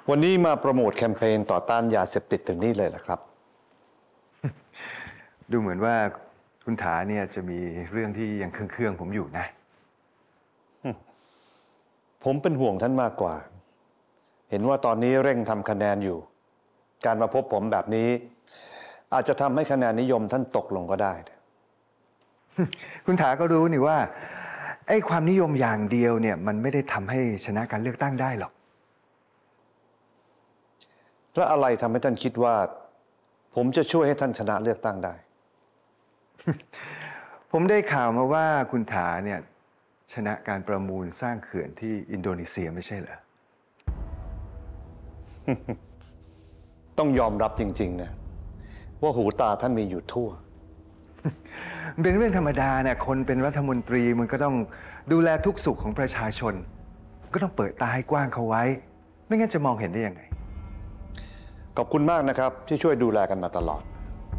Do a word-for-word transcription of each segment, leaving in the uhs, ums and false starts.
วันนี้มาโปรโมทแคมเปญต่อต้านยาเสพติดถึงนี่เลยเหรอครับดูเหมือนว่าคุณถาเนี่ยจะมีเรื่องที่ยังเครื่องๆผมอยู่นะผมเป็นห่วงท่านมากกว่าเห็นว่าตอนนี้เร่งทำคะแนนอยู่การมาพบผมแบบนี้อาจจะทำให้คะแนนนิยมท่านตกลงก็ได้คุณถาก็รู้นี่ว่าไอ้ความนิยมอย่างเดียวเนี่ยมันไม่ได้ทำให้ชนะการเลือกตั้งได้หรอกแล้วอะไรทำให้ท่านคิดว่าผมจะช่วยให้ท่านชนะเลือกตั้งได้ผมได้ข่าวมาว่าคุณถาเนี่ยชนะการประมูลสร้างเขื่อนที่อินโดนีเซียไม่ใช่เหรอต้องยอมรับจริงๆนะว่าหูตาท่านมีอยู่ทั่วเป็นเรื่องธรรมดาเนี่ยคนเป็นรัฐมนตรีมันก็ต้องดูแลทุกสุขของประชาชนก็ต้องเปิดตาให้กว้างเขาไว้ไม่งั้นจะมองเห็นได้ยังไงขอบคุณมากนะครับที่ช่วยดูแลกันมาตลอด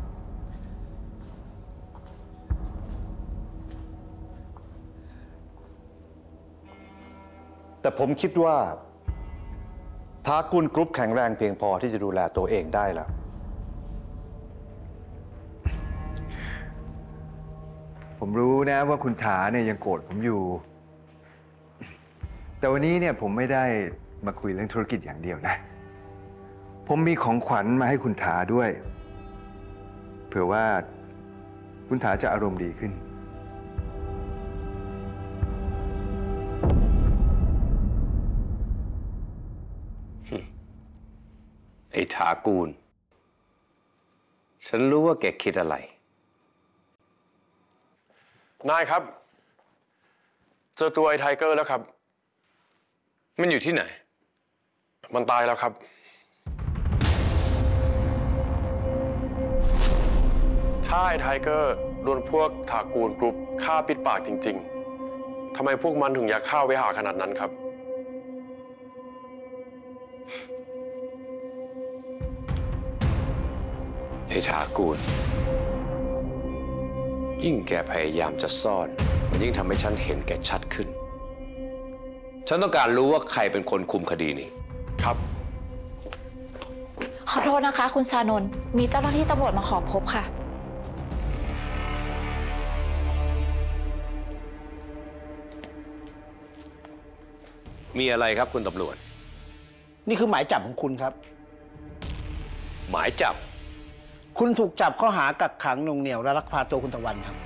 แต่ผมคิดว่าทากุลกรุ๊ปแข็งแรงเพียงพอที่จะดูแลตัวเองได้แล้วผมรู้นะว่าคุณถาเนี่ยยังโกรธผมอยู่แต่วันนี้เนี่ยผมไม่ได้มาคุยเรื่องธุรกิจอย่างเดียวนะผมมีของขวัญมาให้คุณถาด้วยเผื่อว่าคุณถาจะอารมณ์ดีขึ้นไอ้ถากูลฉันรู้ว่าแกคิดอะไรนายครับเจอตัวไอ้ไทเกอร์แล้วครับมันอยู่ที่ไหนมันตายแล้วครับถ้าไอ้ไทเกอร์โดนพวกถากูลกรุ๊ปฆ่าปิดปากจริงๆทำไมพวกมันถึงอยากฆ่าไว้หาขนาดนั้นครับไอ้ถากูลยิ่งแกพยายามจะซ่อนมันยิ่งทำให้ฉันเห็นแกชัดขึ้นฉันต้องการรู้ว่าใครเป็นคนคุมคดีนี้ครับขอโทษนะคะคุณชานนท์มีเจ้าหน้าที่ตำรวจมาขอพบค่ะมีอะไรครับคุณตำรวจนี่คือหมายจับของคุณครับหมายจับคุณถูกจับข้อหากักขังหน่วงเหนี่ยวและลักพาตัวคุณตะวันครับ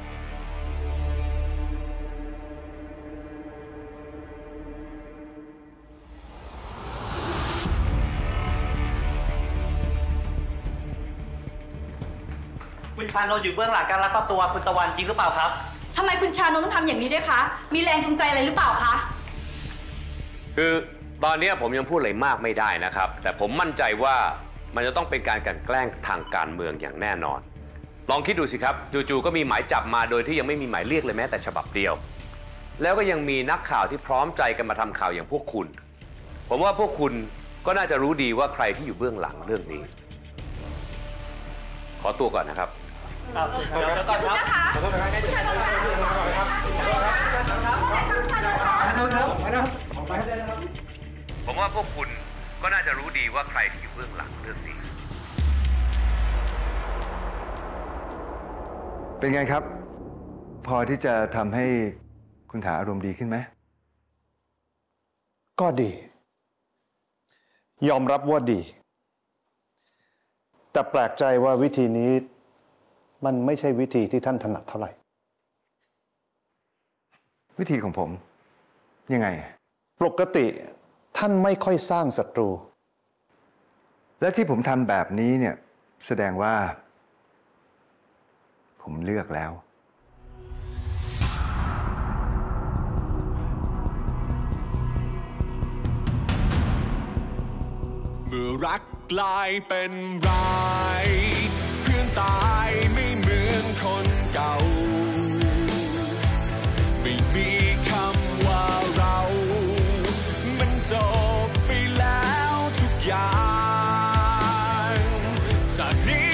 คุณชานนท์อยู่เบื้องหลังการลักพาตัวคุณตะวันจริงหรือเปล่าครับทำไมคุณชานนท์ต้องทำอย่างนี้ด้วยคะมีแรงจูงใจอะไรหรือเปล่าคะคือตอนนี้ผมยังพูดอะไรมากไม่ได้นะครับแต่ผมมั่นใจว่ามันจะต้องเป็นการกลั่นแกล้งทางการเมืองอย่างแน่นอนลองคิดดูสิครับจู่ๆก็มีหมายจับมาโดยที่ยังไม่มีหมายเรียกเลยแม้แต่ฉบับเดียวแล้วก็ยังมีนักข่าวที่พร้อมใจกันมาทำข่าวอย่างพวกคุณผมว่าพวกคุณก็น่าจะรู้ดีว่าใครที่อยู่เบื้องหลังเรื่องนี้ขอตัวก่อนนะครับเดี๋ยวก่อนครับขอโทษนะครับคุณชานนท์ครับผมว่าพวกคุณก็น่าจะรู้ดีว่าใครที่อยู่เบื้องหลังเรื่องนี้เป็นไงครับพอที่จะทำให้คุณถาอารมณ์ดีขึ้นไหมก็ดียอมรับว่าดีแต่แปลกใจว่าวิธีนี้มันไม่ใช่วิธีที่ท่านถนัดเท่าไหร่วิธีของผมยังไงปกติท่านไม่ค่อยสร้างศัตรูและที่ผมทำแบบนี้เนี่ยแสดงว่าผมเลือกแล้วเมื่อรักกลายเป็นร้ายเพื่อนตายไม่เหมือนคนเก่าไม่มีคำว่าเรามันจบไปแล้วทุกอย่างจากนี้